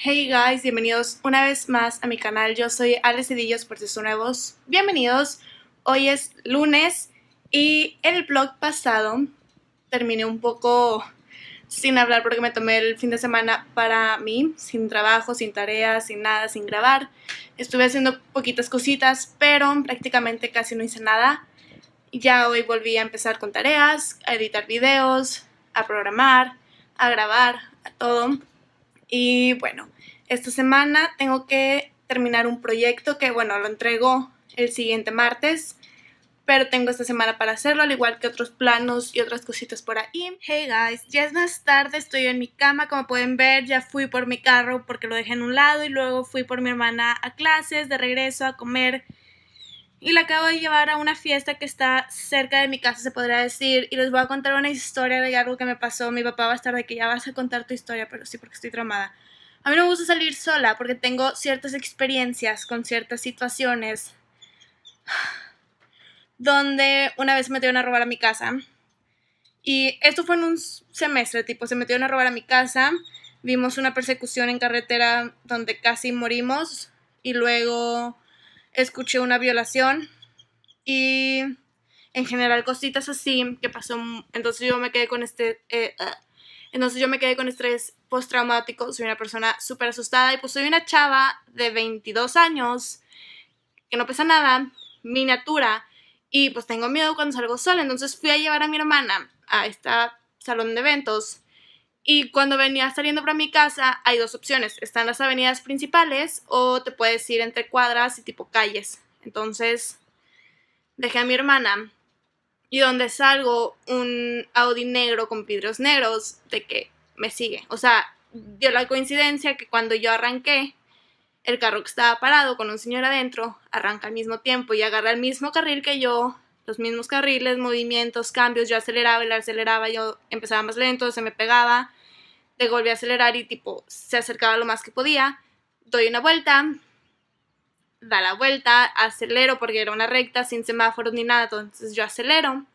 Hey guys, bienvenidos una vez más a mi canal. Yo soy Ale Cedillos, por si son nuevos. Bienvenidos. Hoy es lunes y en el vlog pasado terminé un poco sin hablar porque me tomé el fin de semana para mí, sin trabajo, sin tareas, sin nada, sin grabar. Estuve haciendo poquitas cositas, pero prácticamente casi no hice nada. Ya hoy volví a empezar con tareas, a editar videos, a programar, a grabar, a todo. Y bueno, esta semana tengo que terminar un proyecto que, bueno, lo entrego el siguiente martes, pero tengo esta semana para hacerlo, al igual que otros planos y otras cositas por ahí. Hey guys, ya es más tarde, estoy en mi cama, como pueden ver, ya fui por mi carro porque lo dejé en un lado y luego fui por mi hermana a clases, de regreso a comer. Y la acabo de llevar a una fiesta que está cerca de mi casa, se podría decir. Y les voy a contar una historia de algo que me pasó. Mi papá va a estar de que ya vas a contar tu historia, pero sí, porque estoy traumada. A mí no me gusta salir sola porque tengo ciertas experiencias con ciertas situaciones donde una vez se metieron a robar a mi casa. Y esto fue en un semestre, tipo, se metieron a robar a mi casa. Vimos una persecución en carretera donde casi morimos. Y luego escuché una violación y en general cositas así que pasó. Entonces yo me quedé con estrés postraumático. Soy una persona súper asustada y pues soy una chava de 22 años que no pesa nada, miniatura, y pues tengo miedo cuando salgo sola. Entonces fui a llevar a mi hermana a este salón de eventos. Y cuando venía saliendo para mi casa hay dos opciones. Están las avenidas principales o te puedes ir entre cuadras y tipo calles. Entonces dejé a mi hermana y donde salgo un Audi negro con vidrios negros de que me sigue. O sea, dio la coincidencia que cuando yo arranqué, el carro que estaba parado con un señor adentro arranca al mismo tiempo y agarra el mismo carril que yo. Los mismos carriles, movimientos, cambios. Yo aceleraba, él aceleraba, yo empezaba más lento, se me pegaba. Le volví a acelerar y tipo se acercaba lo más que podía. Doy una vuelta, da la vuelta, acelero porque era una recta sin semáforos ni nada. Entonces yo acelero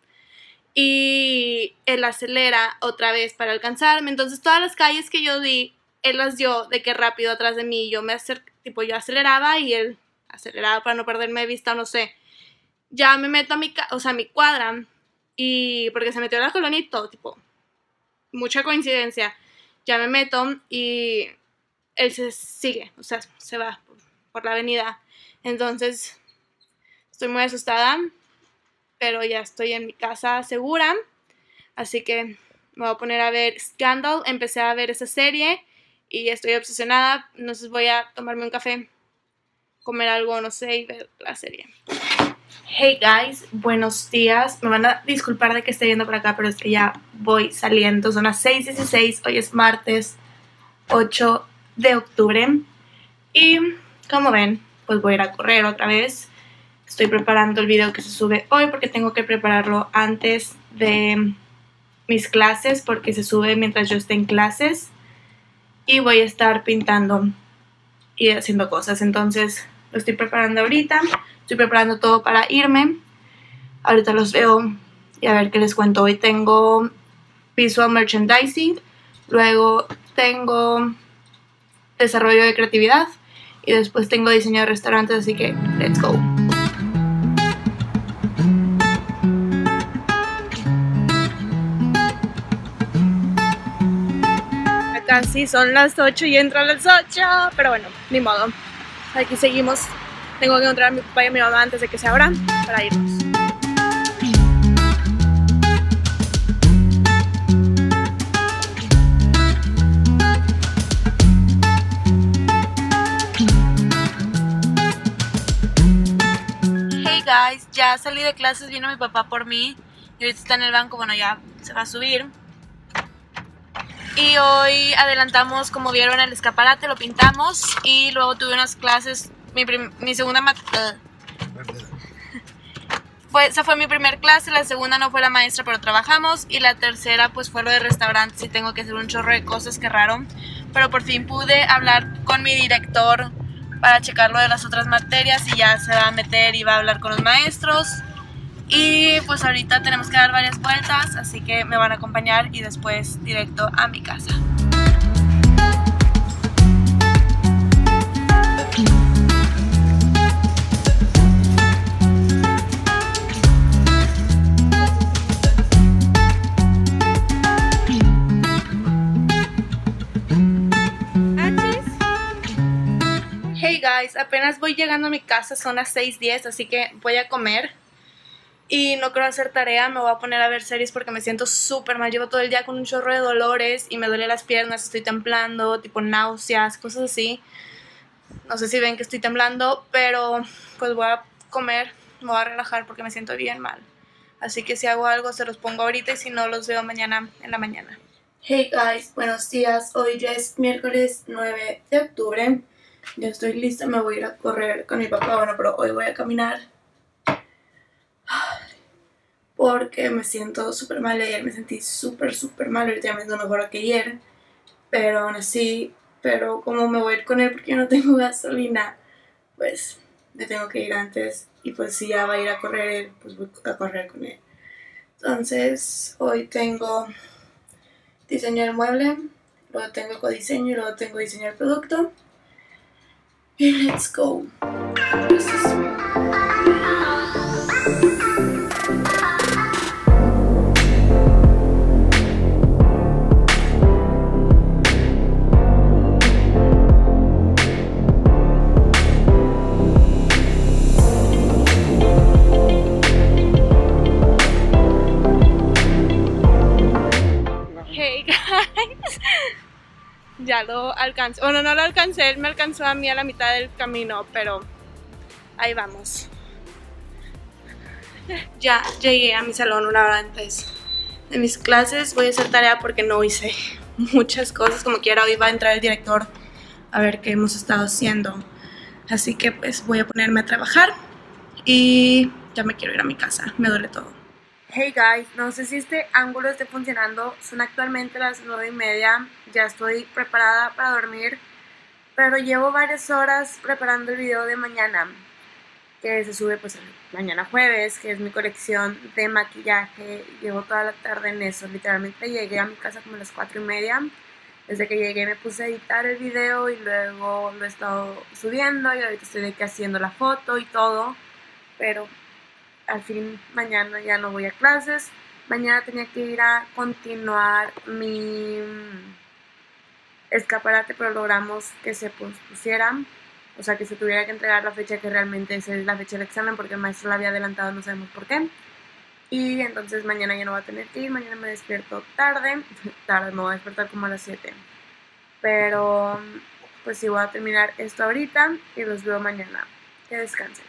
y él acelera otra vez para alcanzarme. Entonces todas las calles que yo di, él las dio de que rápido atrás de mí. Yo yo aceleraba y él aceleraba para no perderme de vista, no sé. Ya me meto a mi cuadra y porque se metió a la colonia y todo, tipo, mucha coincidencia. Ya me meto y él se sigue, o sea, se va por la avenida. Entonces, estoy muy asustada, pero ya estoy en mi casa segura. Así que me voy a poner a ver Scandal. Empecé a ver esa serie y estoy obsesionada. Entonces voy a tomarme un café, comer algo, no sé, y ver la serie. Hey guys, buenos días. Me van a disculpar de que esté viendo por acá, pero es que ya voy saliendo. Son las 6:16, hoy es martes 8 de octubre. Y como ven, pues voy a ir a correr otra vez. Estoy preparando el video que se sube hoy porque tengo que prepararlo antes de mis clases, porque se sube mientras yo esté en clases. Y voy a estar pintando y haciendo cosas, entonces lo estoy preparando ahorita. Estoy preparando todo para irme. Ahorita los veo y a ver qué les cuento. Hoy tengo visual merchandising, luego tengo desarrollo de creatividad y después tengo diseño de restaurantes, así que let's go. Casi son las 8 y entro a las 8, pero bueno, ni modo. Aquí seguimos. Tengo que encontrar a mi papá y a mi mamá antes de que se abran para irnos. Hey guys, ya salí de clases, vino mi papá por mí y ahorita está en el banco, bueno, ya se va a subir. Y hoy adelantamos, como vieron, el escaparate, lo pintamos y luego tuve unas clases. Mi segunda esa fue mi primer clase, la segunda no fue la maestra pero trabajamos y la tercera pues fue lo de restaurantes y tengo que hacer un chorro de cosas, que raro, pero por fin pude hablar con mi director para checar lo de las otras materias y ya se va a meter y va a hablar con los maestros y pues ahorita tenemos que dar varias vueltas, así que me van a acompañar y después directo a mi casa. guys, apenas voy llegando a mi casa, son las 6:10, así que voy a comer. Y no quiero hacer tarea, me voy a poner a ver series porque me siento súper mal. Llevo todo el día con un chorro de dolores y me duele las piernas, estoy temblando, tipo náuseas, cosas así. No sé si ven que estoy temblando, pero pues voy a comer, me voy a relajar porque me siento bien mal. Así que si hago algo se los pongo ahorita y si no los veo mañana en la mañana. Hey guys, buenos días. Hoy ya es miércoles 9 de octubre. Ya estoy lista, me voy a ir a correr con mi papá. Bueno, pero hoy voy a caminar porque me siento súper mal. Ayer me sentí súper mal. Ahorita ya me siento mejor que ayer, pero aún así, pero como me voy a ir con él porque yo no tengo gasolina, pues me tengo que ir antes. Y pues si ya va a ir a correr él, pues voy a correr con él. Entonces hoy tengo diseño del mueble, luego tengo codiseño y luego tengo diseño del producto. Y let's go. Hey guys, ya lo alcancé, bueno no lo alcancé, él me alcanzó a mí a la mitad del camino, pero ahí vamos. Ya llegué a mi salón una hora antes de mis clases, voy a hacer tarea porque no hice muchas cosas, como quiera hoy va a entrar el director a ver qué hemos estado haciendo, así que pues voy a ponerme a trabajar y ya me quiero ir a mi casa, me duele todo. Hey guys, no sé si este ángulo esté funcionando, son actualmente las 9:30, ya estoy preparada para dormir, pero llevo varias horas preparando el video de mañana, que se sube pues mañana jueves, que es mi colección de maquillaje. Llevo toda la tarde en eso, literalmente llegué a mi casa como a las 4:30, desde que llegué me puse a editar el video y luego lo he estado subiendo y ahorita estoy de que haciendo la foto y todo, pero al fin mañana ya no voy a clases. Mañana tenía que ir a continuar mi escaparate, pero logramos que se pospusiera, o sea que se tuviera que entregar la fecha que realmente es la fecha del examen, porque el maestro la había adelantado, no sabemos por qué. Y entonces mañana ya no voy a tener que ir, mañana me despierto tarde, me voy a despertar como a las 7. Pero pues sí, voy a terminar esto ahorita y los veo mañana. Que descansen.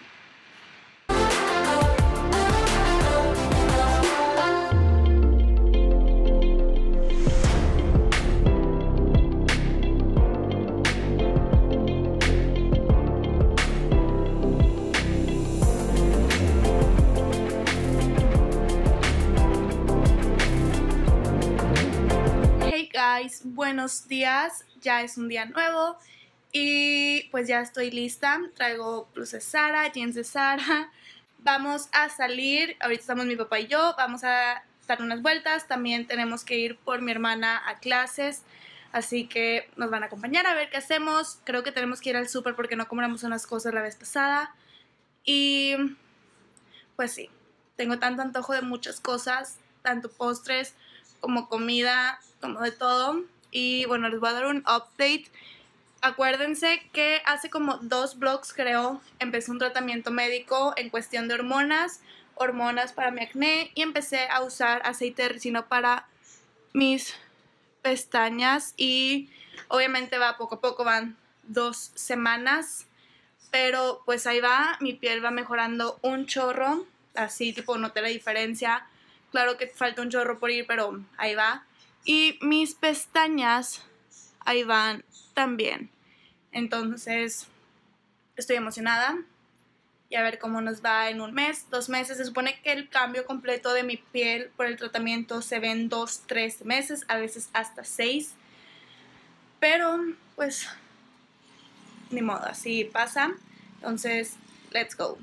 Guys, buenos días, ya es un día nuevo y pues ya estoy lista, traigo blusas Zara, jeans de Zara, vamos a salir, ahorita estamos mi papá y yo, vamos a dar unas vueltas, también tenemos que ir por mi hermana a clases, así que nos van a acompañar a ver qué hacemos. Creo que tenemos que ir al súper porque no compramos unas cosas la vez pasada y pues sí, tengo tanto antojo de muchas cosas, tanto postres como comida, como de todo. Y bueno, les voy a dar un update. Acuérdense que hace como 2 vlogs creo, empecé un tratamiento médico en cuestión de hormonas para mi acné, y empecé a usar aceite de ricino para mis pestañas y obviamente va poco a poco, van 2 semanas, pero pues ahí va, mi piel va mejorando un chorro, así tipo noté la diferencia. Claro que falta un chorro por ir, pero ahí va. Y mis pestañas ahí van también. Entonces estoy emocionada y a ver cómo nos va en 1 mes, 2 meses. Se supone que el cambio completo de mi piel por el tratamiento se ve en 2, 3 meses, a veces hasta 6. Pero pues ni modo, así pasa. Entonces, let's go.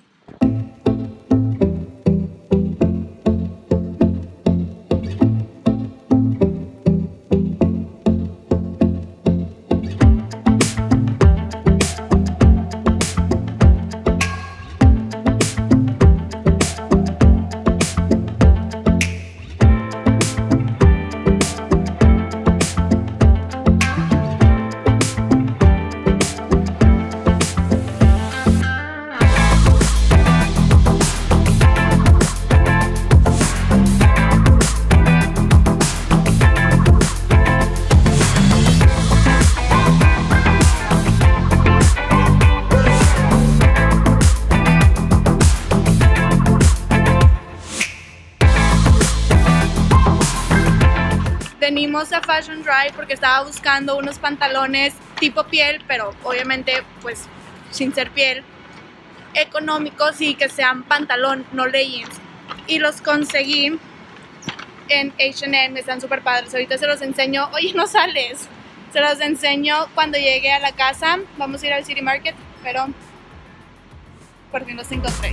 venimos a Fashion Drive porque estaba buscando unos pantalones tipo piel, pero obviamente pues sin ser piel, económicos y que sean pantalón, no leggings. Y los conseguí en H&M, están súper padres. Ahorita se los enseño. Oye, no sales. Se los enseño cuando llegue a la casa. Vamos a ir al City Market, pero por fin los encontré.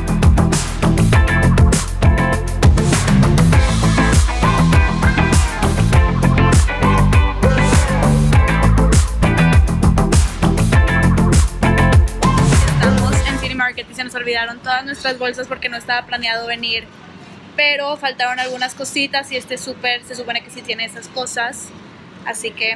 Y se nos olvidaron todas nuestras bolsas porque no estaba planeado venir, pero faltaron algunas cositas y este súper se supone que sí tiene esas cosas, así que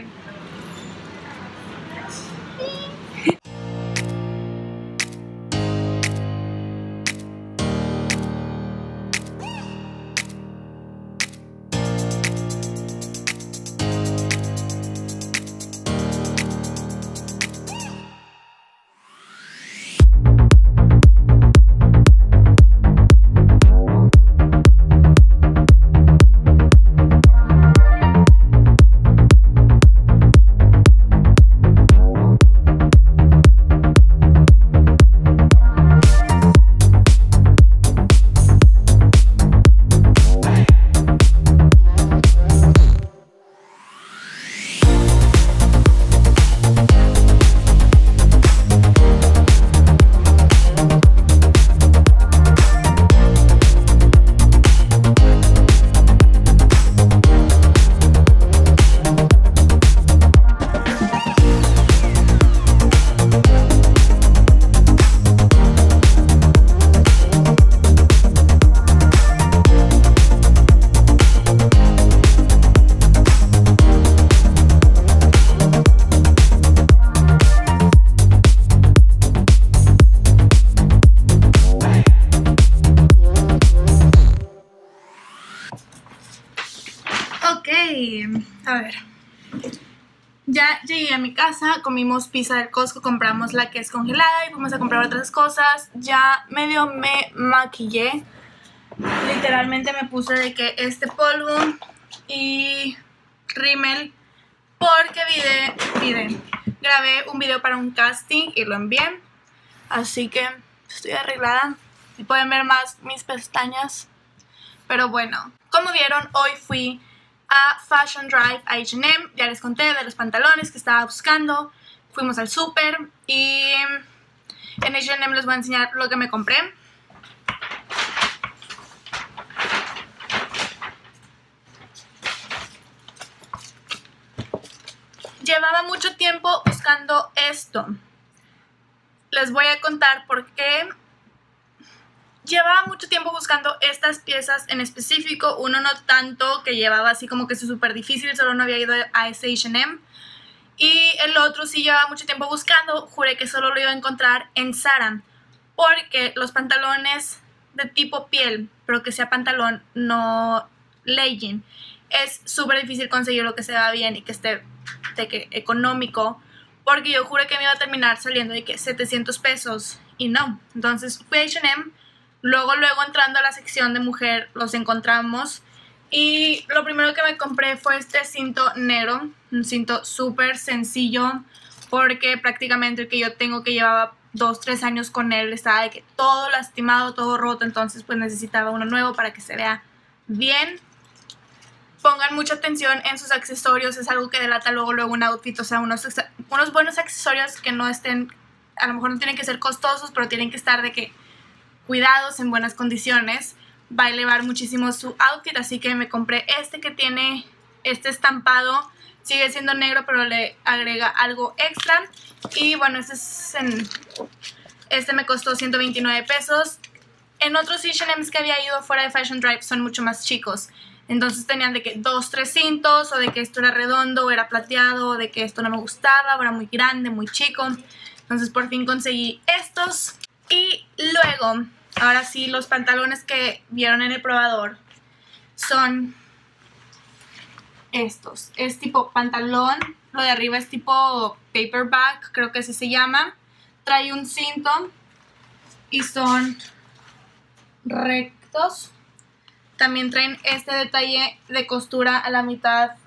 a ver, ya llegué a mi casa, comimos pizza del Costco, compramos la que es congelada y fuimos a comprar otras cosas. Ya medio me maquillé, literalmente me puse de que este polvo y rímel porque grabé un video para un casting y lo envié, así que estoy arreglada y pueden ver más mis pestañas. Pero bueno, como vieron, hoy fui a Fashion Drive, a H&M. Ya les conté de los pantalones que estaba buscando. Fuimos al súper y en H&M les voy a enseñar lo que me compré. Llevaba mucho tiempo buscando esto. Les voy a contar por qué. Llevaba mucho tiempo buscando estas piezas en específico, uno no tanto, que llevaba así como que es súper difícil, solo no había ido a ese H&M. Y el otro sí llevaba mucho tiempo buscando, juré que solo lo iba a encontrar en Zara, porque los pantalones de tipo piel, pero que sea pantalón, no legging, es súper difícil conseguir lo que se vea bien y que esté de que económico, porque yo juré que me iba a terminar saliendo de que 700 pesos y no. Entonces fui a H&M. Luego entrando a la sección de mujer los encontramos y lo primero que me compré fue este cinto negro, un cinto súper sencillo porque prácticamente el que yo tengo que llevaba 2-3 años con él estaba de que todo lastimado, todo roto, entonces pues necesitaba uno nuevo para que se vea bien. Pongan mucha atención en sus accesorios, es algo que delata luego un outfit, o sea, unos buenos accesorios que no estén, a lo mejor no tienen que ser costosos, pero tienen que estar de que cuidados, en buenas condiciones, va a elevar muchísimo su outfit, así que me compré este que tiene este estampado, sigue siendo negro pero le agrega algo extra y bueno, este me costó 129 pesos. En otros H&M's que había ido fuera de Fashion Drive son mucho más chicos, entonces tenían de que 2-3 cintos, o de que esto era redondo o era plateado, o de que esto no me gustaba, o era muy grande, muy chico. Entonces por fin conseguí estos. Y luego, ahora sí, los pantalones que vieron en el probador son estos. Es tipo pantalón, lo de arriba es tipo paperback, creo que así se llama. Trae un cinto y son rectos. También traen este detalle de costura a la mitad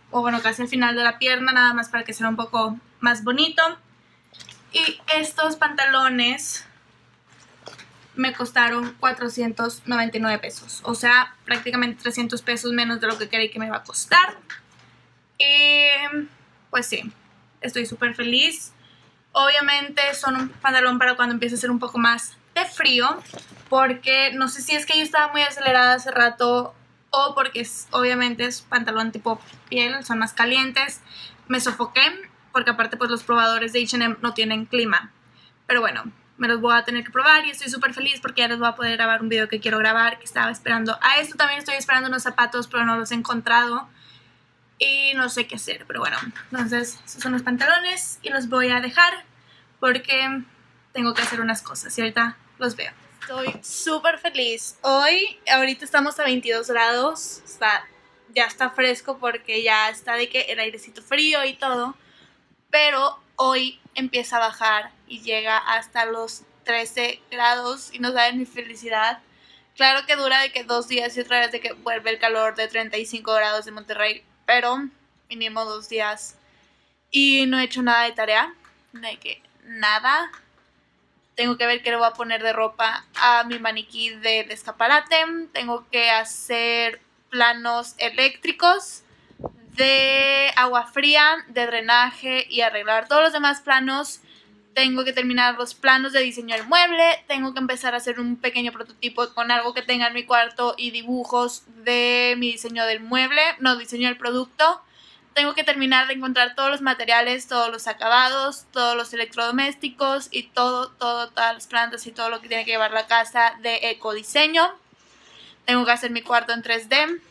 o bueno, casi al final de la pierna, nada más para que sea un poco más bonito. Y estos pantalones me costaron 499 pesos, o sea, prácticamente 300 pesos menos de lo que creí que me iba a costar. Y pues sí, estoy súper feliz. Obviamente son un pantalón para cuando empiece a hacer un poco más de frío, porque no sé si es que yo estaba muy acelerada hace rato o porque obviamente es pantalón tipo piel, son más calientes. Me sofoqué porque aparte pues los probadores de H&M no tienen clima, pero bueno, me los voy a tener que probar y estoy súper feliz porque ya les voy a poder grabar un video que quiero grabar, que estaba esperando. A esto también estoy esperando unos zapatos, pero no los he encontrado y no sé qué hacer, pero bueno, entonces estos son los pantalones y los voy a dejar porque tengo que hacer unas cosas y ahorita los veo. Estoy súper feliz. Ahorita estamos a 22 grados, ya está fresco porque ya está de que el airecito frío y todo, pero hoy empieza a bajar y llega hasta los 13 grados y no saben mi felicidad. Claro que dura de que 2 días y otra vez de que vuelve el calor de 35 grados de Monterrey, pero mínimo 2 días. Y no he hecho nada de tarea, de que nada. Tengo que ver qué le voy a poner de ropa a mi maniquí del escaparate. Tengo que hacer planos eléctricos, de agua fría, de drenaje y arreglar todos los demás planos. Tengo que terminar los planos de diseño del mueble. Tengo que empezar a hacer un pequeño prototipo con algo que tenga en mi cuarto y dibujos de mi diseño del mueble, no, diseño del producto. Tengo que terminar de encontrar todos los materiales, todos los acabados, todos los electrodomésticos y todas las plantas y todo lo que tiene que llevar la casa de ecodiseño. Tengo que hacer mi cuarto en 3D.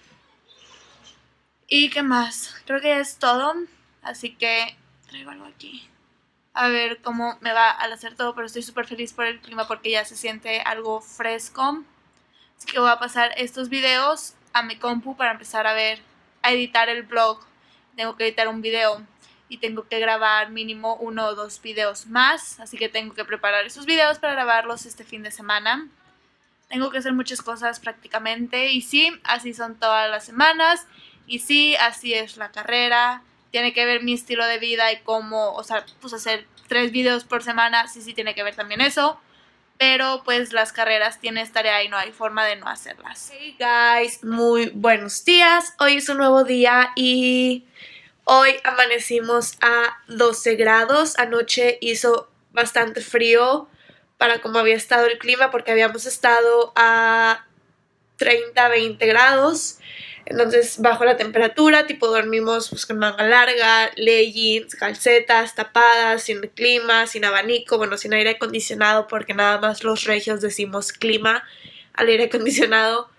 ¿Y qué más? Creo que es todo. Así que traigo algo aquí. A ver cómo me va al hacer todo, pero estoy súper feliz por el clima porque ya se siente algo fresco. Así que voy a pasar estos videos a mi compu para empezar a editar el vlog. Tengo que editar un video y tengo que grabar mínimo 1 o 2 videos más, así que tengo que preparar esos videos para grabarlos este fin de semana. Tengo que hacer muchas cosas prácticamente y sí, así son todas las semanas y sí, así es la carrera. Tiene que ver mi estilo de vida y cómo, o sea, pues hacer 3 videos por semana, sí tiene que ver también eso. Pero pues las carreras tienes tarea y no hay forma de no hacerlas. Hey guys, muy buenos días. Hoy es un nuevo día y hoy amanecimos a 12 grados. Anoche hizo bastante frío para como había estado el clima porque habíamos estado a 30, 20 grados. Entonces bajó la temperatura, tipo dormimos pues, con manga larga, leggings, calcetas, tapadas, sin clima, sin abanico, bueno, sin aire acondicionado porque nada más los regios decimos clima al aire acondicionado.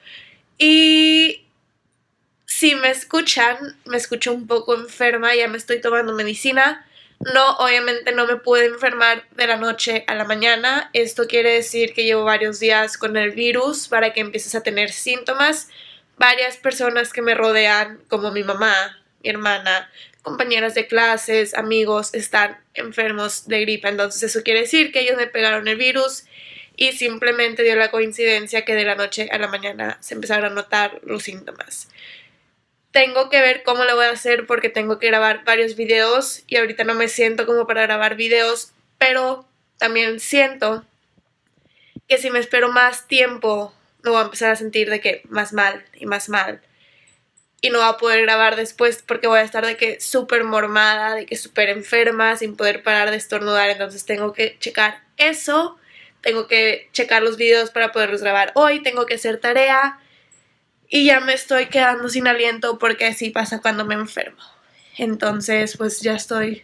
Y si me escuchan, me escucho un poco enferma, ya me estoy tomando medicina. No, obviamente no me pude enfermar de la noche a la mañana. Esto quiere decir que llevo varios días con el virus para que empieces a tener síntomas. Varias personas que me rodean, como mi mamá, mi hermana, compañeras de clases, amigos, están enfermos de gripe. Entonces eso quiere decir que ellos me pegaron el virus y simplemente dio la coincidencia que de la noche a la mañana se empezaron a notar los síntomas. Tengo que ver cómo lo voy a hacer porque tengo que grabar varios videos y ahorita no me siento como para grabar videos, pero también siento que si me espero más tiempo me voy a empezar a sentir de que más mal y más mal y no voy a poder grabar después porque voy a estar de que súper mormada, de que súper enferma, sin poder parar de estornudar. Entonces tengo que checar eso, tengo que checar los videos para poderlos grabar hoy, tengo que hacer tarea y ya me estoy quedando sin aliento porque así pasa cuando me enfermo. Entonces pues ya estoy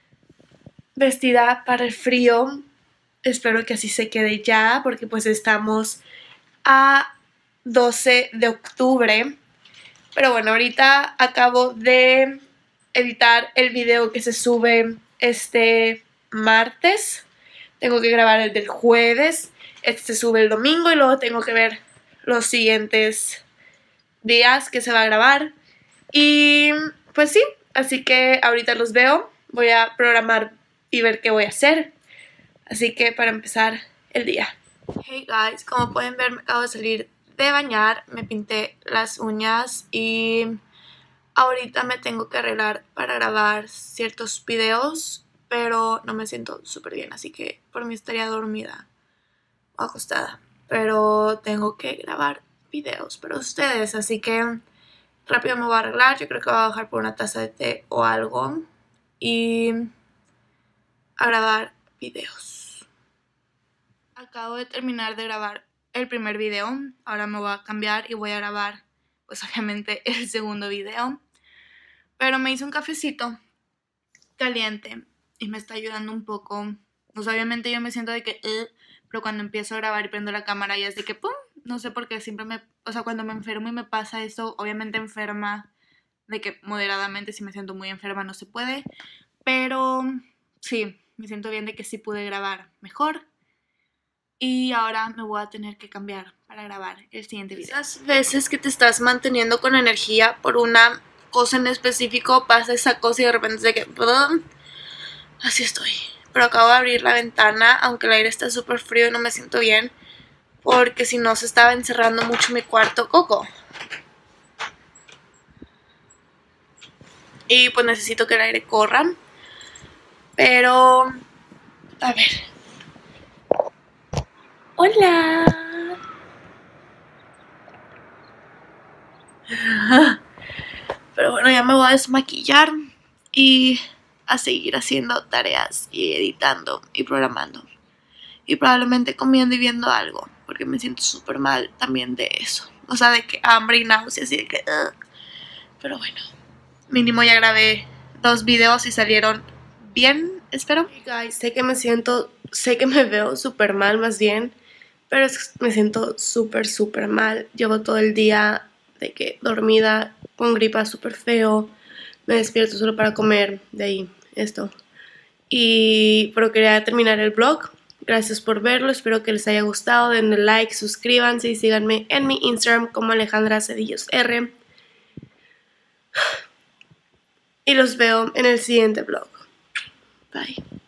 vestida para el frío. Espero que así se quede ya porque pues estamos a 12 de octubre. Pero bueno, ahorita acabo de editar el video que se sube este martes. Tengo que grabar el del jueves. Este se sube el domingo y luego tengo que ver los siguientes días que se va a grabar. Y pues sí, así que ahorita los veo. Voy a programar y ver qué voy a hacer. Así que para empezar el día. Hey guys, como pueden ver me acabo de salir de bañar, me pinté las uñas y ahorita me tengo que arreglar para grabar ciertos videos, pero no me siento súper bien, así que por mí estaría dormida o acostada. Pero tengo que grabar videos para ustedes, así que rápido me voy a arreglar. Yo creo que voy a bajar por una taza de té o algo y a grabar videos. Acabo de terminar de grabar el primer video, ahora me voy a cambiar y voy a grabar pues obviamente el segundo video. Pero me hice un cafecito caliente y me está ayudando un poco. Pues obviamente yo me siento de que pero cuando empiezo a grabar y prendo la cámara ya es de que pum, no sé por qué siempre o sea, cuando me enfermo y me pasa eso, obviamente enferma, de que moderadamente, si me siento muy enferma no se puede, pero sí, me siento bien de que sí pude grabar mejor. Y ahora me voy a tener que cambiar para grabar el siguiente video. Esas veces que te estás manteniendo con energía por una cosa en específico, pasa esa cosa y de repente es de que ¡pum! Así estoy. Pero acabo de abrir la ventana, aunque el aire está súper frío y no me siento bien, porque si no se estaba encerrando mucho mi cuarto. Coco. Y pues necesito que el aire corra. Pero a ver. Hola. Pero bueno, ya me voy a desmaquillar y a seguir haciendo tareas y editando y programando. Y probablemente comiendo y viendo algo, porque me siento súper mal también de eso. O sea, de que hambre y náuseas, así de que pero bueno, mínimo ya grabé 2 videos y salieron bien, espero. Hey guys, sé que me veo súper mal más bien, pero me siento súper mal. Llevo todo el día de que dormida, con gripa súper feo. Me despierto solo para comer, de ahí esto. Pero quería terminar el vlog. Gracias por verlo, espero que les haya gustado. Denle like, suscríbanse y síganme en mi Instagram como Alejandra Cedillos R. Y los veo en el siguiente vlog. Bye.